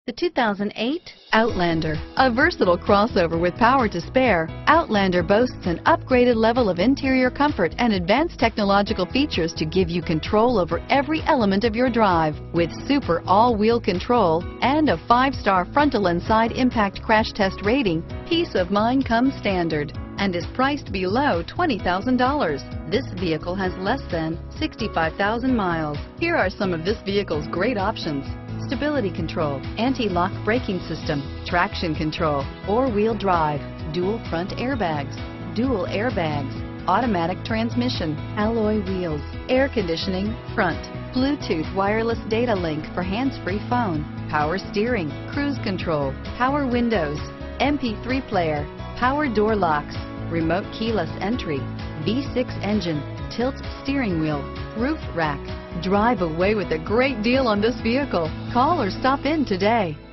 The 2008 Outlander. A versatile crossover with power to spare, Outlander boasts an upgraded level of interior comfort and advanced technological features to give you control over every element of your drive. With super all-wheel control and a 5-star frontal and side impact crash test rating, peace of mind comes standard and is priced below $20,000. This vehicle has less than 65,000 miles. Here are some of this vehicle's great options: stability control, anti-lock braking system, traction control, four-wheel drive, dual front airbags, dual airbags, automatic transmission, alloy wheels, air conditioning, front, Bluetooth wireless data link for hands-free phone, power steering, cruise control, power windows, MP3 player, power door locks, remote keyless entry, V6 engine, tilt steering wheel, roof rack. Drive away with a great deal on this vehicle. Call or stop in today.